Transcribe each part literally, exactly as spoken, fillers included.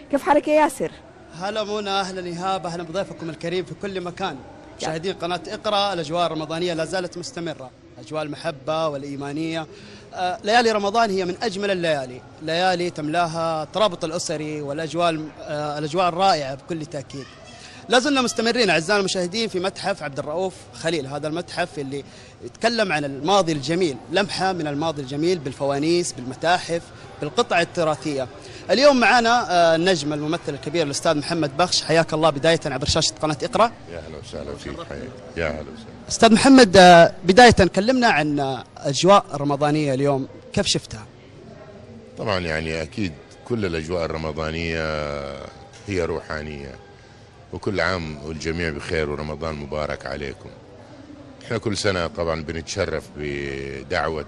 كيف حالك يا ياسر؟ هلا منى، اهلا ايهاب، اهلا بضيفكم الكريم في كل مكان. مشاهدين قناه اقرا، الاجواء الرمضانيه لا زالت مستمره، اجواء المحبه والايمانيه. آه ليالي رمضان هي من اجمل الليالي، ليالي تملاها الترابط الاسري والاجواء آه الاجواء الرائعه بكل تاكيد. لا زلنا مستمرين اعزائنا المشاهدين في متحف عبد الرؤوف خليل، هذا المتحف اللي يتكلم عن الماضي الجميل، لمحه من الماضي الجميل بالفوانيس، بالمتاحف، بالقطع التراثيه. اليوم معنا النجم الممثل الكبير الاستاذ محمد بخش، حياك الله بدايه عبر شاشه قناه اقرا. يا اهلا وسهلا فيك، حياك. يا اهلا وسهلا. استاذ محمد، بدايه كلمنا عن اجواء رمضانيه اليوم، كيف شفتها؟ طبعا يعني اكيد كل الاجواء الرمضانيه هي روحانيه، وكل عام والجميع بخير ورمضان مبارك عليكم. احنا كل سنه طبعا بنتشرف بدعوه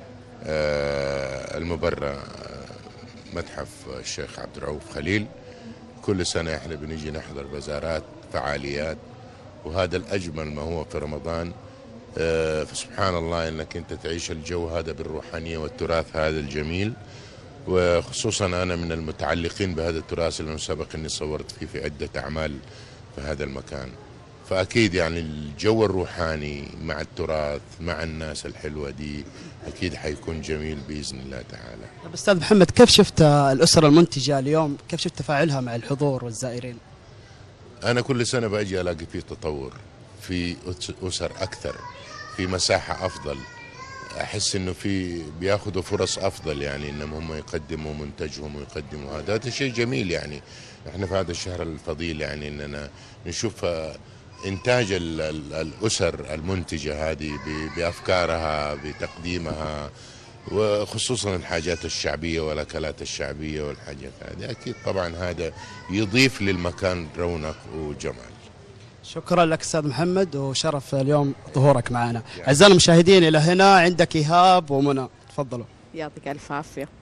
المبرة متحف الشيخ عبد الرؤوف خليل. كل سنة احنا بنيجي نحضر بازارات، فعاليات، وهذا الأجمل ما هو في رمضان. فسبحان الله انك انت تعيش الجو هذا بالروحانية والتراث هذا الجميل، وخصوصا انا من المتعلقين بهذا التراث اللي سبق اني صورت فيه في عدة اعمال في هذا المكان. فأكيد يعني الجو الروحاني مع التراث مع الناس الحلوة دي أكيد حيكون جميل بإذن الله تعالى. طيب أستاذ محمد، كيف شفت الأسرة المنتجة اليوم؟ كيف شفت تفاعلها مع الحضور والزائرين؟ أنا كل سنة بأجي ألاقي فيه تطور، في أسر أكثر، في مساحة أفضل، أحس إنه في بياخذوا فرص أفضل، يعني إنهم هم يقدموا منتجهم ويقدموا هذا هذا شيء جميل. يعني إحنا في هذا الشهر الفضيل يعني إننا نشوف إنتاج الأسر المنتجة هذه بأفكارها بتقديمها، وخصوصا الحاجات الشعبية والأكلات الشعبية والحاجات هذه. أكيد طبعا هذا يضيف للمكان رونق وجمال. شكرا لك أستاذ محمد، وشرف اليوم ظهورك معنا. أعزائنا المشاهدين، إلى هنا عندك إيهاب ومنى، تفضلوا. يعطيك ألف عافية.